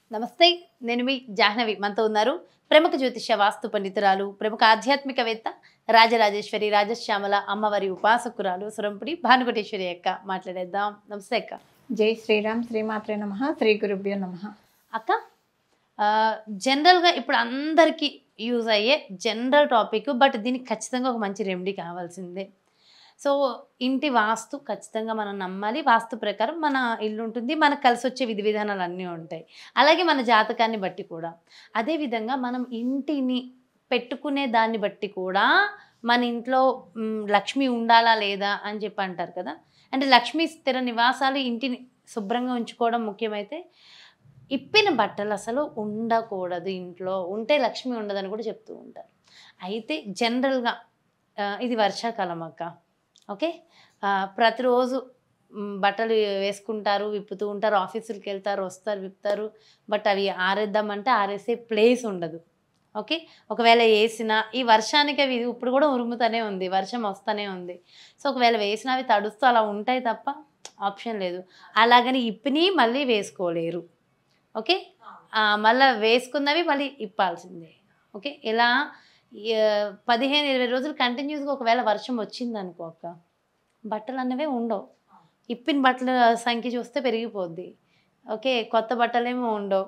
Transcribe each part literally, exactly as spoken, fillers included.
నమస్తే, నేను మీ జాహ్నవి. మనతో ఉన్నారు ప్రముఖ జ్యోతిష్య వాస్తు పండితురాలు, ప్రముఖ ఆధ్యాత్మికవేత్త, రాజరాజేశ్వరి రాజశ్యామల అమ్మవారి ఉపాసకురాలు సురంపుడి భాను కోటేశ్వరి అక్క. మాట్లాడేద్దాం. నమస్తే అక్క. జై శ్రీరామ్. శ్రీమాత్రే నమః. శ్రీ గురుభ్యో నమః. అక్క, జనరల్గా ఇప్పుడు అందరికీ యూజ్ అయ్యే జనరల్ టాపిక్, బట్ దీనికి ఖచ్చితంగా ఒక మంచి రెమెడీ కావాల్సిందే. సో ఇంటి వాస్తు ఖచ్చితంగా మనం నమ్మాలి. వాస్తు ప్రకారం మన ఇల్లు ఉంటుంది, మనకు కలిసి వచ్చే విధి విధానాలు అన్నీ ఉంటాయి. అలాగే మన జాతకాన్ని బట్టి కూడా. అదేవిధంగా మనం ఇంటిని పెట్టుకునే దాన్ని బట్టి కూడా మన ఇంట్లో లక్ష్మి ఉండాలా లేదా అని చెప్పి అంటారు కదా. అంటే లక్ష్మి స్థిర నివాసాలు, ఇంటిని శుభ్రంగా ఉంచుకోవడం ముఖ్యమైతే, ఇప్పిన బట్టలు అసలు ఉండకూడదు ఇంట్లో. ఉంటే లక్ష్మి ఉండదని కూడా చెప్తూ ఉంటారు. అయితే జనరల్గా ఇది వర్షాకాలం అక్క. ఓకే, ప్రతిరోజు బట్టలు వేసుకుంటారు, విప్పుతూ ఉంటారు, ఆఫీసులకు వెళ్తారు, వస్తారు, విప్పుతారు. బట్ అవి ఆరేద్దామంటే ఆరేసే ప్లేస్ ఉండదు. ఓకే, ఒకవేళ వేసినా ఈ వర్షానికి అవి ఇప్పుడు కూడా ఉరుముతూనే ఉంది, వర్షం వస్తూనే ఉంది. సో ఒకవేళ వేసినా అవి తడుస్తూ అలా ఉంటాయి తప్ప ఆప్షన్ లేదు. అలాగని ఇప్పిని మళ్ళీ వేసుకోలేరు. ఓకే, మళ్ళీ వేసుకున్నవి మళ్ళీ ఇప్పాల్సిందే. ఓకే, ఇలా పదిహేను ఇరవై రోజులు కంటిన్యూస్గా ఒకవేళ వర్షం వచ్చింది అనుకో అక్క, బట్టలు అన్నవే ఉండవు. ఇప్పిన బట్టల సంఖ్య చూస్తే పెరిగిపోద్ది. ఓకే, కొత్త బట్టలేమో ఉండవు.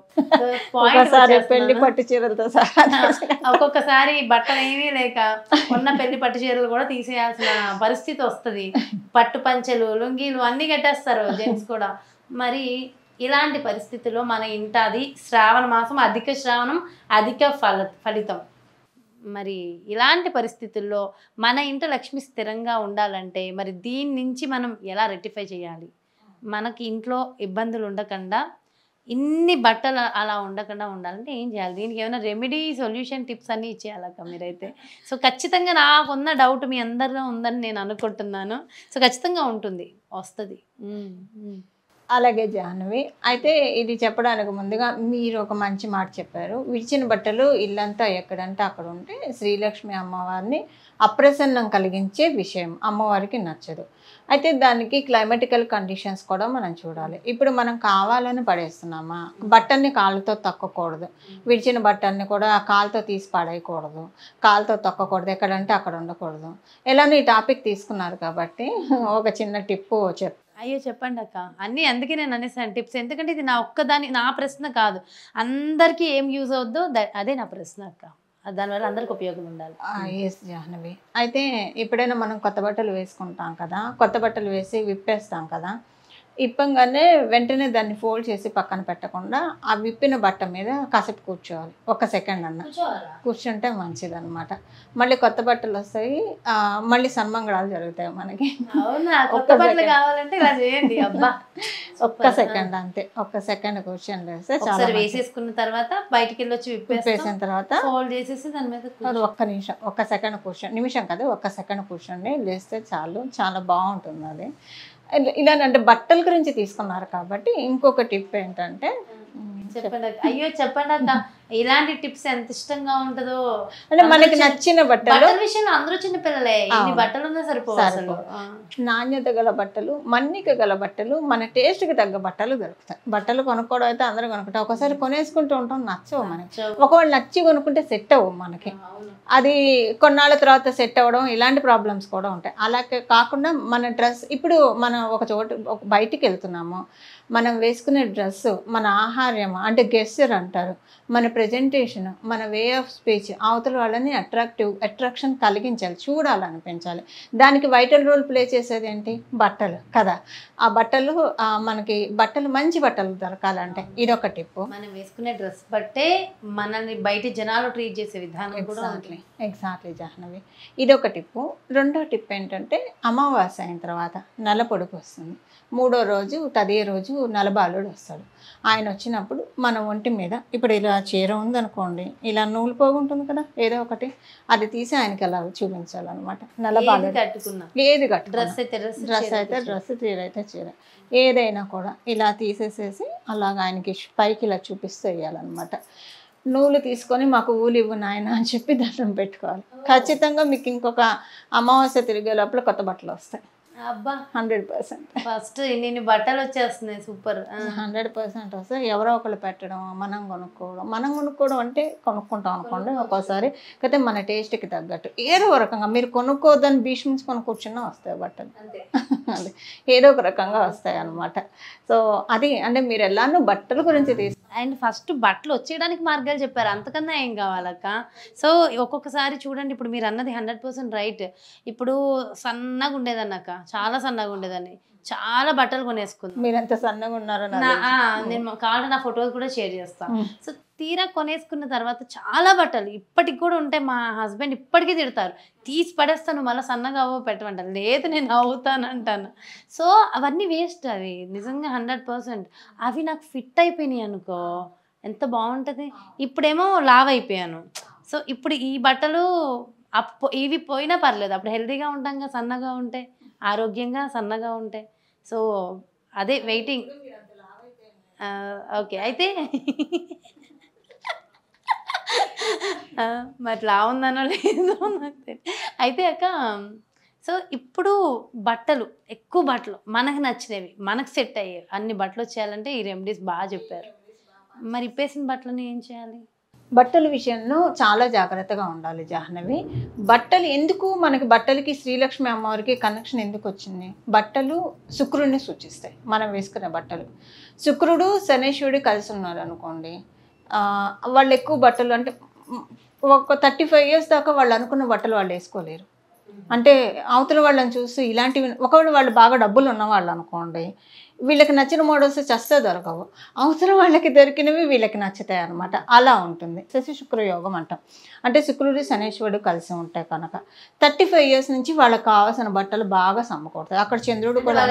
పెళ్లి పట్టు చీరలతో ఒక్కొక్కసారి బట్టలు ఏమీ లేక ఉన్న పెళ్లి పట్టు చీరలు కూడా తీసేయాల్సిన పరిస్థితి వస్తుంది. పట్టు పంచెలు, లుంగీలు అన్నీ కట్టేస్తారు జెంట్స్ కూడా. మరి ఇలాంటి పరిస్థితుల్లో మన ఇంట అది శ్రావణ మాసం, అధిక శ్రావణం, అధిక ఫల ఫలితం మరి ఇలాంటి పరిస్థితుల్లో మన ఇంట లక్ష్మి స్థిరంగా ఉండాలంటే మరి దీని నుంచి మనం ఎలా రెక్టిఫై చేయాలి? మనకి ఇంట్లో ఇబ్బందులు ఉండకుండా, ఇన్ని బట్టలు అలా ఉండకుండా ఉండాలంటే ఏం చేయాలి? దీనికి ఏమైనా రెమెడీ, సొల్యూషన్, టిప్స్ అన్నీ ఇచ్చేయాలక్క మీరైతే. సో ఖచ్చితంగా నాకున్న డౌట్ మీ అందరిలో ఉందని నేను అనుకుంటున్నాను. సో ఖచ్చితంగా ఉంటుంది, వస్తుంది. అలాగే జాహ్నవి, అయితే ఇది చెప్పడానికి ముందుగా మీరు ఒక మంచి మాట చెప్పారు. విడిచిన బట్టలు ఇల్లంతా ఎక్కడంటే అక్కడ ఉంటే శ్రీలక్ష్మి అమ్మవారిని అప్రసన్నం కలిగించే విషయం, అమ్మవారికి నచ్చదు. అయితే దానికి క్లైమాటికల్ కండిషన్స్ కూడా మనం చూడాలి. ఇప్పుడు మనం కావాలని పడేస్తున్నామా? బట్టల్ని కాళ్ళతో తొక్కకూడదు, విడిచిన బట్టల్ని కూడా కాలుతో తీసి పడేయకూడదు, కాలుతో తొక్కకూడదు, ఎక్కడంటే అక్కడ ఉండకూడదు. ఎలానో ఈ టాపిక్ తీసుకున్నారు కాబట్టి ఒక చిన్న టిప్పు చెప్ అయ్యో చెప్పండి అక్క. అన్నీ అందుకే నేను అనేసాను టిప్స్, ఎందుకంటే ఇది నా ఒక్కదాని నా ప్రశ్న కాదు, అందరికీ ఏం యూజ్ అవుద్దో అదే నా ప్రశ్న అక్క. దానివల్ల అందరికి ఉపయోగం ఉండాలి. ఎస్ జాహ్నవి, అయితే ఎప్పుడైనా మనం కొత్త బట్టలు వేసుకుంటాం కదా, కొత్త బట్టలు వేసి విప్పేస్తాం కదా, ఇప్పంగానే వెంటనే దాన్ని ఫోల్డ్ చేసి పక్కన పెట్టకుండా ఆ విప్పిన బట్ట మీద కాసేపు కూర్చోవాలి. ఒక సెకండ్ అన్న కూర్చుంటే మంచిది అనమాట. మళ్ళీ కొత్త బట్టలు వస్తాయి, మళ్ళీ సన్మంగళాలు జరుగుతాయి మనకి. ఒక్క సెకండ్ అంతే, ఒక్క సెకండ్ కూర్చొని వేస్తే చాలా. వేసేసుకున్న తర్వాత బయటికి వెళ్ళొచ్చి విప్పేసిన తర్వాత ఫోల్డ్ చేసేసి దాని మీద ఒక్క నిమిషం, ఒక్క సెకండ్ కూర్చొని, నిమిషం కదా ఒక్క సెకండ్ కూర్చోండి, లేస్తే చాలు, చాలా బాగుంటుంది అది. ఇలా అంటే బట్టల గురించి తీసుకున్నారు కాబట్టి ఇంకొక టిప్ ఏంటంటే, చెప్పండి. అయ్యో చెప్పండి అక్క, ఇలాంటి టిప్స్ ఎంత ఇష్టంగా ఉంటుందో. అంటే మనకి నచ్చిన బట్టలు విషయంలో అందరూ చిన్న పిల్లలే, ఇన్ని బట్టలు ఉన్నా సరిపోదు. నాణ్యత గల బట్టలు, మన్నిక గల బట్టలు, మన టేస్ట్కి తగ్గ బట్టలు దొరుకుతాయి. బట్టలు కొనుక్కోవడం అయితే అందరూ కొనుక్కుంటాం, ఒకసారి కొనేసుకుంటూ ఉంటాం, నచ్చవు మనకి. ఒకవేళ నచ్చి కొనుక్కుంటే సెట్ అవ్వు మనకి, అది కొన్నాళ్ళ తర్వాత సెట్ అవ్వడం, ఇలాంటి ప్రాబ్లమ్స్ కూడా ఉంటాయి. అలాగే కాకుండా మన డ్రెస్, ఇప్పుడు మనం ఒక చోట బయటికి వెళ్తున్నాము, మనం వేసుకునే డ్రెస్సు, మన ఆహార్యం అంటే గెస్చర్ అంటారు, మన ప్రజెంటేషన్, మన వే ఆఫ్ స్పీచ్ అవతల వాళ్ళని అట్రాక్టివ్ అట్రాక్షన్ కలిగించాలి, చూడాలనిపించాలి. దానికి వైటల్ రోల్ ప్లే చేసేది ఏంటి? బట్టలు కదా. ఆ బట్టలు మనకి బట్టలు మంచి బట్టలు దొరకాలంటే ఇదొక టిప్పు. మనం వేసుకునే డ్రెస్ బట్టే మనల్ని బయట జనాలు ట్రీట్ చేసే విధానం. ఎగ్జాక్ట్లీ ఎగ్జాక్ట్లీ జాహ్నవి, ఇదొక టిప్పు. రెండో టిప్ ఏంటంటే, అమావాస్య అయిన తర్వాత నల్ల పొడుపు వస్తుంది. మూడో రోజు తదే రోజు నలబాలుడు వస్తాడు. ఆయన వచ్చినప్పుడు మన ఒంటి మీద ఇప్పుడు ఇలా చీర ఉందనుకోండి, ఇలా నూలు పోగుంటుంది కదా ఏదో ఒకటి, అది తీసి ఆయనకి అలా చూపించాలన్నమాట. నలబాలుడు కట్టుకున్నా ఏది కట్టు, డ్రెస్ అయితే డ్రెస్ అయితే డ్రెస్, చీర అయితే చీర, ఏదైనా కూడా ఇలా తీసేసేసి అలాగ ఆయనకి పైకి ఇలా చూపిస్తూ వేయాలన్నమాట. నూలు తీసుకొని మాకు ఊలు ఇవ్వు నాయన అని చెప్పి దండం పెట్టుకోవాలి. ఖచ్చితంగా మీకు ఇంకొక అమావాస్య తిరిగే లోపల కొత్త బట్టలు వస్తాయి. అబ్బా హండ్రెడ్ పర్సెంట్ ఫస్ట్ ఇన్ని బట్టలు వచ్చేస్తున్నాయి సూపర్. హండ్రెడ్ పర్సెంట్ వస్తాయి. ఎవరో ఒకళ్ళు పెట్టడం, మనం కొనుక్కోవడం. మనం కొనుక్కోవడం అంటే కొనుక్కుంటాం అనుకోండి ఒక్కోసారి, అయితే మన టేస్ట్కి తగ్గట్టు ఏదో ఒక రకంగా మీరు కొనుక్కోవద్దని భీష్మించి కొనుక్కొచ్చినా వస్తాయి బట్టలు. అదే ఏదో ఒక రకంగా వస్తాయి అనమాట. సో అది అంటే మీరు ఎలానో బట్టల గురించి తీసు అండ్ ఫస్ట్ బట్టలు వచ్చేయడానికి మార్గాలు చెప్పారు, అంతకన్నా ఏం కావాలక్క. సో ఒక్కొక్కసారి చూడండి, ఇప్పుడు మీరు అన్నది హండ్రెడ్ పర్సెంట్ రైట్. ఇప్పుడు సన్నగా ఉండేదన్నక్క, చాలా సన్నగా ఉండేదాన్ని, చాలా బట్టలు కొనేసుకుంది. మీరు ఎంత సన్నగా ఉన్నారో నేను కావాలంటే నా ఫొటోస్ కూడా షేర్ చేస్తాను. సో తీరా కొనేసుకున్న తర్వాత చాలా బట్టలు ఇప్పటికి కూడా ఉంటాయి. మా హస్బెండ్ ఇప్పటికీ తిడతారు, తీసి పడేస్తాను మళ్ళీ సన్నగా అవ్వ పెట్టమంటాను. లేదు నేను అవుతాను అంటాను. సో అవన్నీ వేస్ట్, అవి నిజంగా హండ్రెడ్ పర్సెంట్ అవి నాకు ఫిట్ అయిపోయినాయి అనుకో, ఎంత బాగుంటుంది. ఇప్పుడేమో లావ్ అయిపోయాను. సో ఇప్పుడు ఈ బట్టలు అప్పు ఇవి పోయినా పర్లేదు, అప్పుడు హెల్తీగా ఉంటాం, సన్నగా ఉంటే ఆరోగ్యంగా సన్నగా ఉంటే. సో అదే వెయిటింగ్. ఓకే అయితే మరి లా ఉందనో లేదో నాకు తెలియదు. అయితే అక్క, సో ఇప్పుడు బట్టలు ఎక్కువ బట్టలు మనకు నచ్చినవి, మనకు సెట్ అయ్యేవి అన్ని బట్టలు వచ్చేయాలంటే ఈ రెమెడీస్ బాగా చెప్పారు. మరి ఇప్పేసిన బట్టలని ఏం చేయాలి? బట్టల విషయంలో చాలా జాగ్రత్తగా ఉండాలి జాహ్నవి. బట్టలు ఎందుకు మనకి, బట్టలకి శ్రీలక్ష్మి అమ్మవారికి కనెక్షన్ ఎందుకు వచ్చింది? బట్టలు శుక్రుడిని సూచిస్తాయి. మనం వేసుకునే బట్టలు శుక్రుడు శనేశ్వరుడు కలిసి ఉన్నారు అనుకోండి, వాళ్ళు ఎక్కువ బట్టలు అంటే ఒక థర్టీ ఫైవ్ ఇయర్స్ దాకా వాళ్ళు అనుకున్న బట్టలు వాళ్ళు వేసుకోలేరు. అంటే అవతల వాళ్ళని చూసి ఇలాంటివి, ఒకవేళ వాళ్ళు బాగా డబ్బులు ఉన్నవాళ్ళు అనుకోండి, వీళ్ళకి నచ్చిన మోడల్స్ చస్తే దొరకవు, అవసరం వాళ్ళకి దొరికినవి వీళ్ళకి నచ్చుతాయి అనమాట. అలా ఉంటుంది శశి శుక్ర యోగం అంటాం. అంటే శుక్రుడు శనేశ్వరుడు కలిసి ఉంటాయి కనుక థర్టీ ఫైవ్ ఇయర్స్ నుంచి వాళ్ళకి కావాల్సిన బట్టలు బాగా సమకూడతాయి. అక్కడ చంద్రుడు కూడా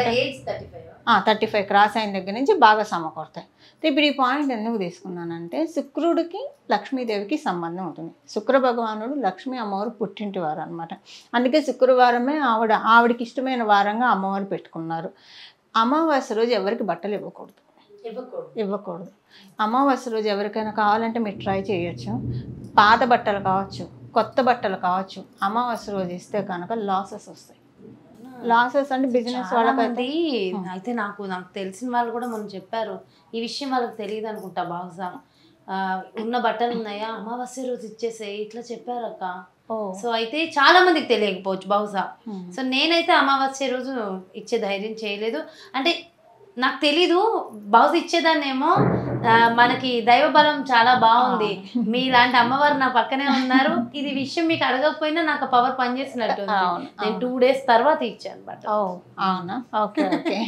థర్టీ ఫైవ్ క్రాస్ అయిన దగ్గర నుంచి బాగా సమకూడతాయి. ఇప్పుడు ఈ పాయింట్ ఎందుకు తీసుకున్నానంటే, శుక్రుడికి లక్ష్మీదేవికి సంబంధం ఉంటుంది. శుక్ర భగవానుడు లక్ష్మీ అమ్మవారు పుట్టింటి వారు అనమాట. అందుకే శుక్రవారమే ఆవిడ ఆవిడకి ఇష్టమైన వారంగా అమ్మవారు పెట్టుకున్నారు. అమావాస్య రోజు ఎవరికి బట్టలు ఇవ్వకూడదు ఇవ్వకూడదు అమావాస్య రోజు ఎవరికైనా కావాలంటే మీరు ట్రై చేయొచ్చు. పాత బట్టలు కావచ్చు, కొత్త బట్టలు కావచ్చు, అమావాస్య రోజు ఇస్తే కనుక లాసెస్ వస్తాయి. లాసెస్ అంటే బిజినెస్ వాళ్ళకి. అయితే నాకు నాకు తెలిసిన వాళ్ళు కూడా మనం చెప్పారు ఈ విషయం, వాళ్ళకి తెలియదు అనుకుంటా బహుశా. ఉన్న బట్టలు ఉన్నాయా అమావాస్య రోజు ఇచ్చేసే ఇట్లా చెప్పారు అక్క. సో అయితే చాలా మందికి తెలియకపోవచ్చు బహుశా. సో నేనైతే అమావాస్య రోజు ఇచ్చే ధైర్యం చేయలేదు. అంటే నాకు తెలీదు, బహుశా ఇచ్చేదాన్నేమో. మనకి దైవ బలం చాలా బాగుంది, మీలాంటి అమ్మవారు నా పక్కనే ఉన్నారు. ఇది విషయం మీకు అడగకపోయినా నాకు పవర్ పనిచేసినట్టు. నేను టూ డేస్ తర్వాత ఇచ్చాను బట్. అవునా? Okay okay.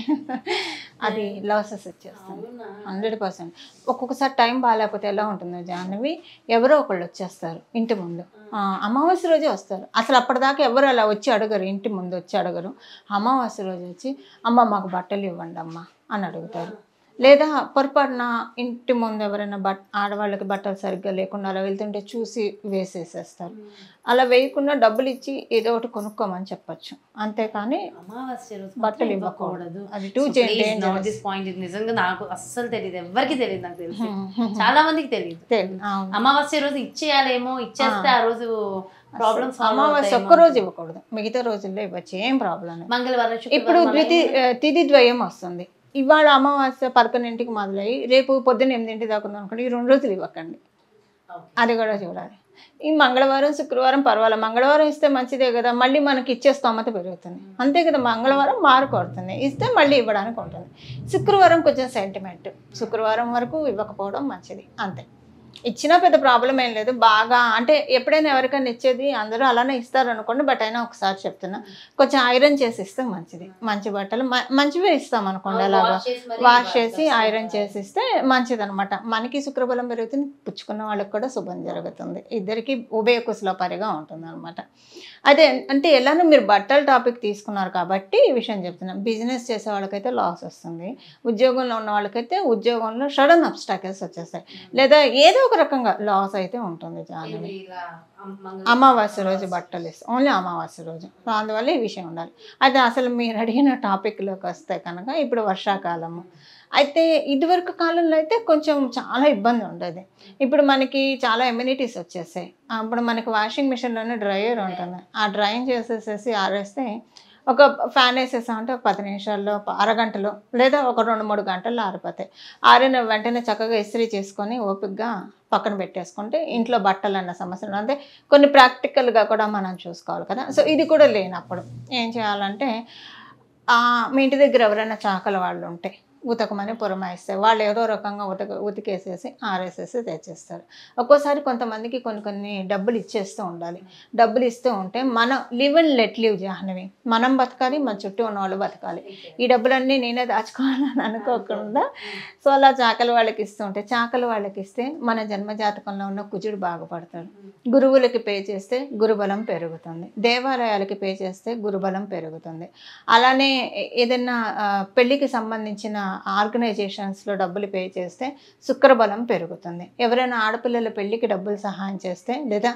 అది లాసెస్ వచ్చేస్తుంది హండ్రెడ్ పర్సెంట్. ఒక్కొక్కసారి టైం బాగాలేకపోతే ఎలా ఉంటుందో జాహ్నవి, ఎవరో ఒకళ్ళు వచ్చేస్తారు ఇంటి ముందు, అమావాస్య రోజే వస్తారు. అసలు అప్పటిదాకా ఎవరు అలా వచ్చి అడగరు, ఇంటి ముందు వచ్చి అడగరు. అమావాస్య రోజు వచ్చి అమ్మ మాకు బట్టలు ఇవ్వండి అమ్మ అని అడుగుతారు. లేదా పొరపాటున ఇంటి ముందు ఎవరైనా బట్ ఆడవాళ్ళకి బట్టలు సరిగ్గా లేకుండా అలా వెళ్తుంటే చూసి వేసేసేస్తారు. అలా వేయకుండా డబ్బులు ఇచ్చి ఏదో ఒకటి కొనుక్కోమని చెప్పచ్చు, అంతేకాని అమావాస్య రోజు బట్టలు ఇవ్వకూడదు. అది టూ పాయింట్. నిజంగా నాకు అస్సలు తెలియదు, ఎవరికి తెలియదు. నాకు తెలిసి చాలా మందికి తెలియదు. అమావాస్య రోజు ఇచ్చేయాలేమో, ఇచ్చేస్తే ఆ రోజు ప్రాబ్లమ్స్. అమావాస్య ఒక్క రోజు ఇవ్వకూడదు, మిగతా రోజుల్లో ఇవ్వచ్చు, ఏం ప్రాబ్లం. మంగళవారం ఇప్పుడు ద్వితి తిథి ద్వయం వస్తుంది. ఇవాళ అమావాస్య పదకొండింటికి మొదలయ్యి రేపు పొద్దున్న ఎనిమిదింటి దాకా ఉంది అనుకోండి, ఈ రెండు రోజులు ఇవ్వకండి, అది కూడా చూడాలి. ఈ మంగళవారం శుక్రవారం పర్వాలేదు, మంగళవారం ఇస్తే మంచిదే కదా, మళ్ళీ మనకి ఇచ్చే స్తోమత పెరుగుతుంది, అంతే కదా. మంగళవారం మార్కు పడుతుంది, ఇస్తే మళ్ళీ ఇవ్వడానికి ఉంటుంది. శుక్రవారం కొంచెం సెంటిమెంట్, శుక్రవారం వరకు ఇవ్వకపోవడం మంచిది, అంతే. ఇచ్చినా పెద్ద ప్రాబ్లం ఏం లేదు. బాగా అంటే ఎప్పుడైనా ఎవరికైనా ఇచ్చేది అందరూ అలానే ఇస్తారు అనుకోండి, బట్ అయినా ఒకసారి చెప్తున్నా, కొంచెం ఐరన్ చేసి ఇస్తే మంచిది. మంచి బట్టలు మంచివే ఇస్తాం అనుకోండి, అలాగా వాష్ చేసి ఐరన్ చేసి ఇస్తే మంచిది అనమాట. మనకి శుక్రబలం పెరుగుతుంది, పుచ్చుకున్న వాళ్ళకి కూడా శుభం జరుగుతుంది, ఇద్దరికి ఉభయ కుశలపరిగా ఉంటుంది అనమాట. అదే అంటే ఎలానో మీరు బట్టల టాపిక్ తీసుకున్నారు కాబట్టి ఈ విషయం చెప్తున్నాను. బిజినెస్ చేసే వాళ్ళకైతే లాస్ వస్తుంది, ఉద్యోగంలో ఉన్న వాళ్ళకైతే ఉద్యోగంలో సడన్ అబ్స్టాకిల్స్ వచ్చేస్తాయి, లేదా ఏదో ఒక రకంగా లాస్ అయితే ఉంటుంది. జాహ్నవి అమావాస్య రోజు బట్టలు ఇస్తాం, ఓన్లీ అమావాస్య రోజు. సో అందువల్ల ఈ విషయం ఉండాలి. అయితే అసలు మీరు అడిగిన టాపిక్లోకి వస్తే కనుక ఇప్పుడు వర్షాకాలము. అయితే ఇదివరకు కాలంలో అయితే కొంచెం చాలా ఇబ్బంది ఉండేది. ఇప్పుడు మనకి చాలా ఎమ్యూనిటీస్ వచ్చేసాయి. అప్పుడు మనకి వాషింగ్ మిషన్లోనే డ్రయర్ ఉంటుంది, ఆ డ్రైన్ చేసేసేసి ఆరేస్తే ఒక ఫ్యాన్ వేసేసామంటే ఒక పది నిమిషాల్లో అరగంటలో లేదా ఒక రెండు మూడు గంటల్లో ఆరిపోతాయి. ఆరిన వెంటనే చక్కగా ఇస్త్రీ చేసుకొని ఓపికగా పక్కన పెట్టేసుకుంటే ఇంట్లో బట్టలు అన్న సమస్యలు అంటే కొన్ని ప్రాక్టికల్గా కూడా మనం చూసుకోవాలి కదా. సో ఇది కూడా లేనప్పుడు ఏం చేయాలంటే మీ ఇంటి దగ్గర ఎవరైనా చాకల వాళ్ళు ఉంటే ఉతకమని పురమాయిస్తే వాళ్ళు ఏదో రకంగా ఉతక ఉతికేసేసి ఆరేసేసి తెచ్చేస్తారు. ఒక్కోసారి కొంతమందికి కొన్ని కొన్ని డబ్బులు ఇచ్చేస్తూ ఉండాలి. డబ్బులు ఇస్తూ ఉంటే మనం live and let live Jahnavi, మనం బతకాలి, మన చుట్టూ ఉన్న వాళ్ళు బతకాలి. ఈ డబ్బులన్నీ నేనే దాచుకోవాలని అనుకోకుండా సో అలా చాకల వాళ్ళకి ఇస్తూ ఉంటే చాకల వాళ్ళకి ఇస్తే మన జన్మజాతకంలో ఉన్న కుజుడు బాగుపడతాడు. గురువులకి పే చేస్తే గురుబలం పెరుగుతుంది. దేవాలయాలకి పే చేస్తే గురుబలం పెరుగుతుంది. అలానే ఏదైనా పెళ్ళికి సంబంధించిన ఆర్గనైజేషన్స్లో డబ్బులు పే చేస్తే శుక్రబలం పెరుగుతుంది. ఎవరైనా ఆడపిల్లల పెళ్ళికి డబ్బులు సహాయం చేస్తే లేదా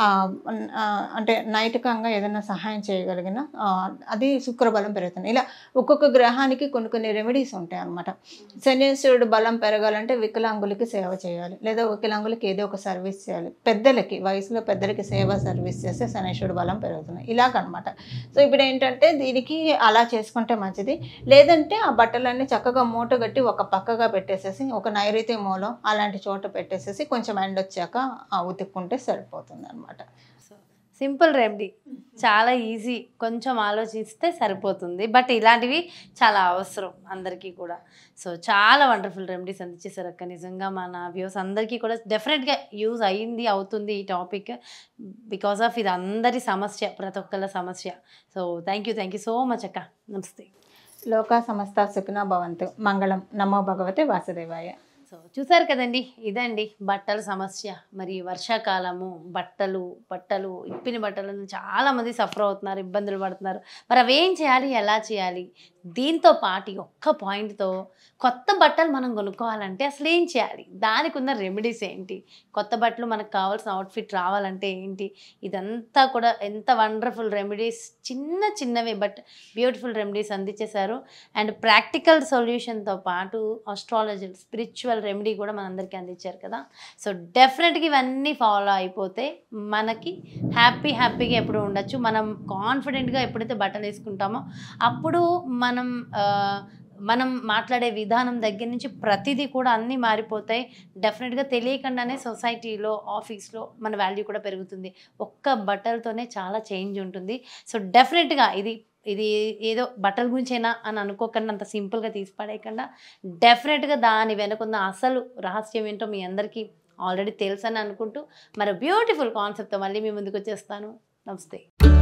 అంటే నైతికంగా ఏదైనా సహాయం చేయగలిగిన అది శుక్రబలం పెరుగుతుంది. ఇలా ఒక్కొక్క గ్రహానికి కొన్ని కొన్ని రెమెడీస్ ఉంటాయి అన్నమాట. శనీశ్వరుడు బలం పెరగాలంటే వికలాంగులకి సేవ చేయాలి, లేదా వికలాంగులకి ఏదో ఒక సర్వీస్ చేయాలి. పెద్దలకి వయసులో పెద్దలకి సేవ సర్వీస్ చేస్తే శనీశ్వరుడు బలం పెరుగుతుంది. ఇలాగనమాట. సో ఇప్పుడు ఏంటంటే దీనికి అలా చేసుకుంటే మంచిది. లేదంటే ఆ బట్టలన్నీ చక్కగా మూట కట్టి ఒక పక్కగా పెట్టేసేసి ఒక నైరుతి మూలం అలాంటి చోట పెట్టేసేసి కొంచెం ఎండ వచ్చాక ఉతుక్కుంటే సరిపోతుంది అనమాట. సో సింపుల్ రెమెడీ, చాలా ఈజీ, కొంచెం ఆలోచిస్తే సరిపోతుంది. బట్ ఇలాంటివి చాలా అవసరం అందరికీ కూడా. సో చాలా వండర్ఫుల్ రెమెడీస్ అందించేసారు అక్క. నిజంగా మన వ్యూస్ అందరికీ కూడా డెఫినెట్గా యూజ్ అయ్యింది, అవుతుంది ఈ టాపిక్. బికాస్ ఆఫ్ ఇది అందరి సమస్య, ప్రతి ఒక్కళ్ళ సమస్య. So thank you thank you so much అక్క. నమస్తే. లోకా సమస్త సుఖినో భవంతు. మంగళం. నమో భగవతే వాసుదేవాయ. సో చూసారు కదండి, ఇదండి బట్టల సమస్య. మరి వర్షాకాలము బట్టలు బట్టలు ఇప్పిన బట్టలను చాలామంది సఫర్ అవుతున్నారు, ఇబ్బందులు పడుతున్నారు. మరి అవేం చేయాలి, ఎలా చేయాలి? దీంతో పాటు ఒక్క పాయింట్తో కొత్త బట్టలు మనం కొనుక్కోవాలంటే అసలు ఏం చేయాలి, దానికి ఉన్న రెమెడీస్ ఏంటి, కొత్త బట్టలు మనకు కావాల్సిన అవుట్ఫిట్ రావాలంటే ఏంటి, ఇదంతా కూడా ఎంత వండర్ఫుల్ రెమెడీస్, చిన్న చిన్నవే బట్ బ్యూటిఫుల్ రెమెడీస్ అందించేశారు. అండ్ ప్రాక్టికల్ సొల్యూషన్తో పాటు ఆస్ట్రాలజీ స్పిరిచువల్ రెమెడీ కూడా మనందరికీ అందించారు కదా. సో డెఫినెట్గా ఇవన్నీ ఫాలో అయిపోతే మనకి హ్యాపీ హ్యాపీగా ఎప్పుడు ఉండొచ్చు. మనం కాన్ఫిడెంట్గా ఎప్పుడైతే బట్టలు వేసుకుంటామో అప్పుడు మనం మనం మాట్లాడే విధానం దగ్గర నుంచి ప్రతిదీ కూడా అన్నీ మారిపోతాయి. డెఫినెట్గా తెలియకుండానే సొసైటీలో, ఆఫీస్లో మన వాల్యూ కూడా పెరుగుతుంది. ఒక్క బట్టలతోనే చాలా చేంజ్ ఉంటుంది. సో డెఫినెట్గా ఇది ఇది ఏదో బట్టల గురించేనా అని అనుకోకుండా, అంత సింపుల్గా తీసి పడేయకుండా డెఫినెట్గా దాని వెనుకున్న అసలు రహస్యం ఏంటో మీ అందరికీ ఆల్రెడీ తెలుసని అనుకుంటూ మరి బ్యూటిఫుల్ కాన్సెప్ట్తో మళ్ళీ మీ ముందుకు వచ్చేస్తాను. నమస్తే.